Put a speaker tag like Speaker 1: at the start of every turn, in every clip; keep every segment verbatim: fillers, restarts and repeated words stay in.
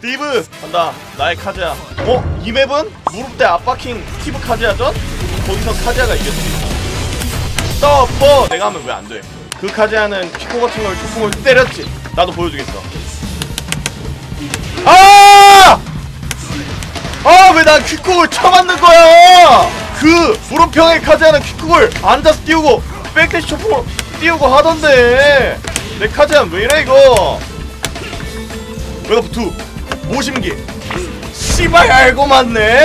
Speaker 1: 스티브 간다. 나의 카즈야. 어? 이 맵은 무릎대 압박킹 스티브 카즈야전? 거기서 카즈야가 이겼지. 서퍼 내가 하면 왜 안 돼? 그 카즈야는 피코 같은 걸 초풍을 때렸지. 나도 보여주겠어. 아! 아, 왜 난 퀵쿡을 쳐맞는 거야? 그 무릎형의 카즈야는 퀵쿡을 앉아서 띄우고 백대시 초풍을 띄우고 하던데. 내 카즈야는 왜 이래 이거? 웨더프 투 오심기. 씨발 알고 맞네.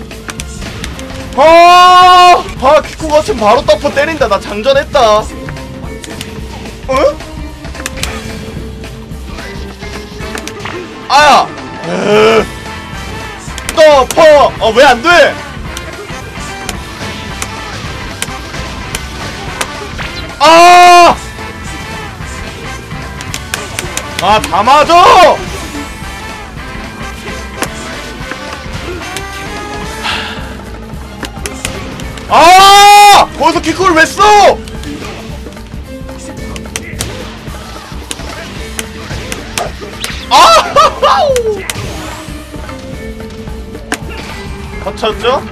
Speaker 1: 아, 아 퀵쿡 같은 바로 덮어 때린다. 나 장전했다. 어? 아야. 에으. 덮어. 어, 왜 안 돼? 아! 아, 다 맞아! 아! 거기서 킥을 왜 써? 아! 거쳤죠?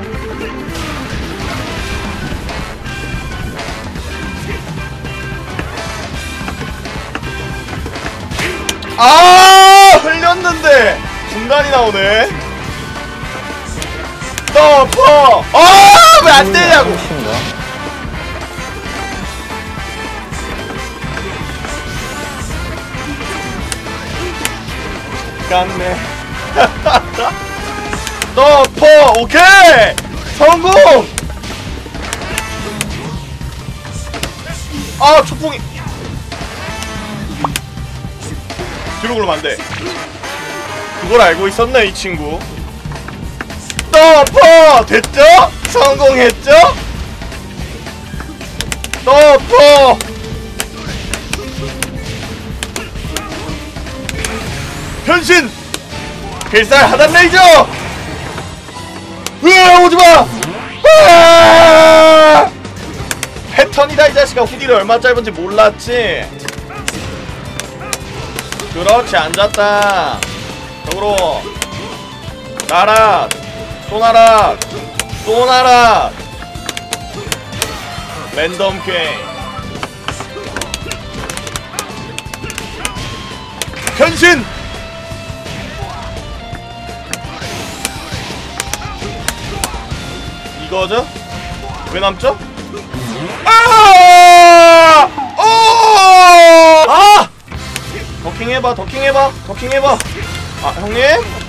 Speaker 1: 아! 흘렸는데 중간이 나오네. 덮어! 아! 왜 안 되냐고! 깠네. 덮어! 오케이! 성공! 아, 초풍이. 뒤로 굴러면 안 돼. 그걸 알고 있었네, 이 친구. 덮어! 됐죠? 성공했죠? 덮어! 변신! 필살 하단 레이저! 으아, 오지마! 으아! 패턴이다, 이 자식아. 후딜이 얼마 짧은지 몰랐지? 그렇지, 앉았다. 적으로 나락, 또 나락, 또 나락. 랜덤 게임. 변신! 이거죠? 왜 남죠? 아! 오! 아! 더킹 해봐, 더킹 해봐, 더킹 해봐. 아, 형님?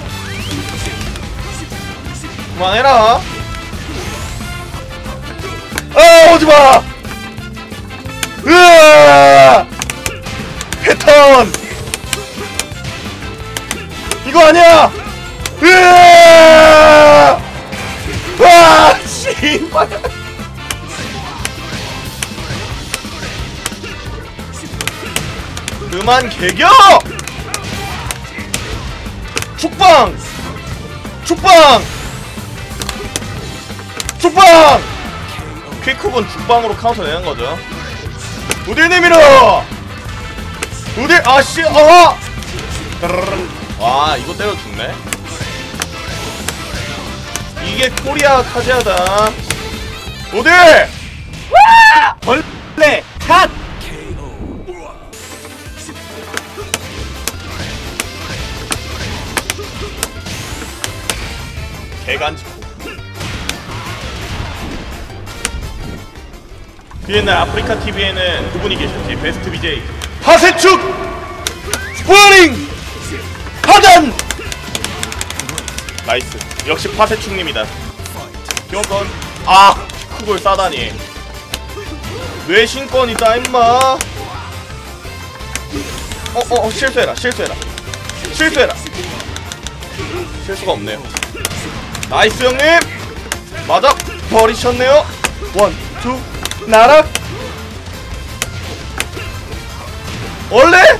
Speaker 1: 그만해라. 아, 오지마! 으아! 패턴! 이거 아니야! 으아! 와! 씨발! 그만 개겨! 축방! 축방! 축방! 퀵쿡은 죽방으로 카운터 내는 거죠. 우딜 내밀어! 우딜, 아씨, 어! 와, 이거 때려 죽네. 이게 코리아 카즈야다. 우딜! 와! 벌레! 샷! 개간지코. 그 옛날 아프리카티비에는 그분이 계셨지. 베스트 비제이 파세축! 스포링! 하단! 나이스. 역시 파세축님이다. 기원권. 아! 그걸 싸다니. 뇌신권이다 임마. 어어 어, 실수해라 실수해라 실수해라. 실수가 없네요. 나이스 형님! 맞아! 버리셨네요. 원, 투, 나락! 원래?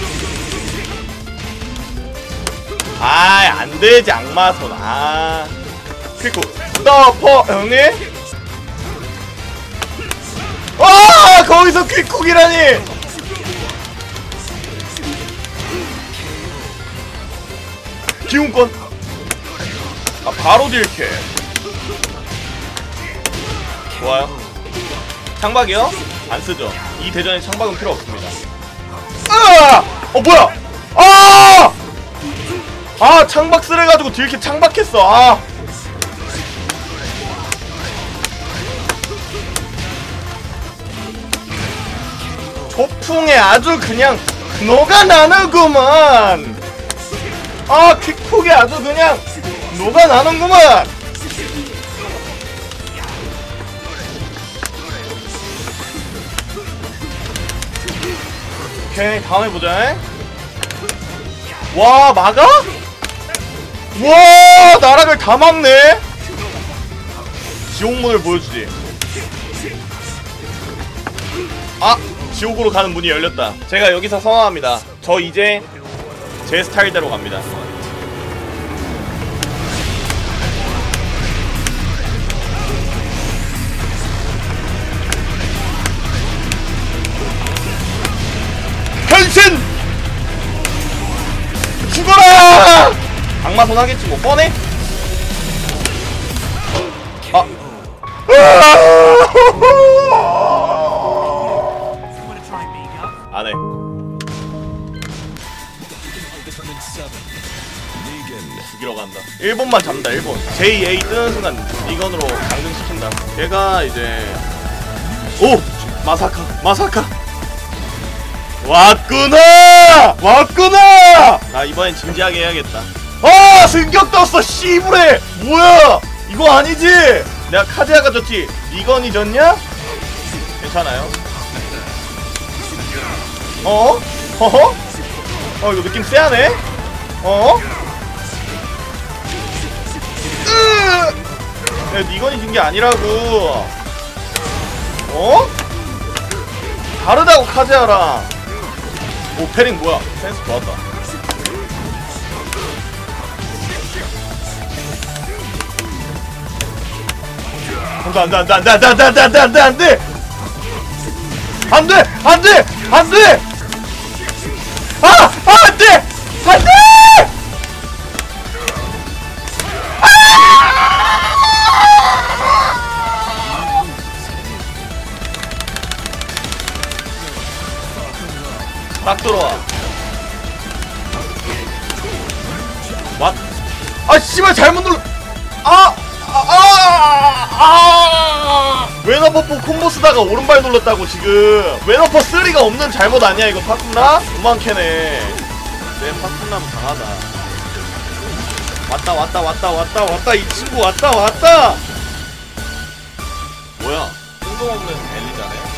Speaker 1: 아, 안되지 악마손. 아, 퀵쿡 덮어 형님. 와, 거기서 퀵쿡이라니. 기운권. 아 바로 딜캐. 좋아요. 창박이요? 안 쓰죠. 이 대전에 창박은 필요 없습니다. 아! 어 뭐야? 아! 아 창박 쓰래가지고 딜캐 창박했어. 아. 폭풍에 아주 그냥 녹아나는구만. 아 퀵폭에 아주 그냥 녹아나는구만. 오케이 다음에 보자. 와 막아? 와 나락을 다 막네. 지옥문을 보여주지. 아 지옥으로 가는 문이 열렸다. 제가 여기서 선언합니다. 저 이제 제 스타일대로 갑니다. 변신! 죽어라! 악마손 하겠지 뭐 뻔해? 아 안해. 죽이러 간다. 일본만 잡는다. 일본 제이 에이 뜨는 순간 리건으로 강등시킨다. 걔가 이제 오! 마사카 마사카 왔구나! 왔구나! 나 이번엔 진지하게 해야겠다. 아! 승격 떴어! 씨부레! 뭐야! 이거 아니지! 내가 카즈야가 졌지 리건이 졌냐? 괜찮아요. 어? 어허? 어 이거 느낌 쎄하네? 어? 으! 야 니건이 진 게 아니라고. 어? 다르다고 카즈야랑. 오 패링 뭐야? 센스 좋았다. 안돼 안돼 안돼 안돼 안돼 안돼 안돼 안돼 안돼 안돼 안돼 안돼 아! 아 안돼 안돼 딱 들어와. 왓? 아 씨발 잘못 눌러. 아! 아! 아! 아! 웨너퍼 콤보 쓰다가 오른발 눌렀다고 지금. 웨너퍼 쓰리가 없는 잘못 아니야 이거 파쿤나? 도망캐네. 내 파쿤나는 강하다. 왔다 왔다 왔다 왔다 왔다 이 친구 왔다 왔다. 뭐야? 뜬금없는 엘리자네.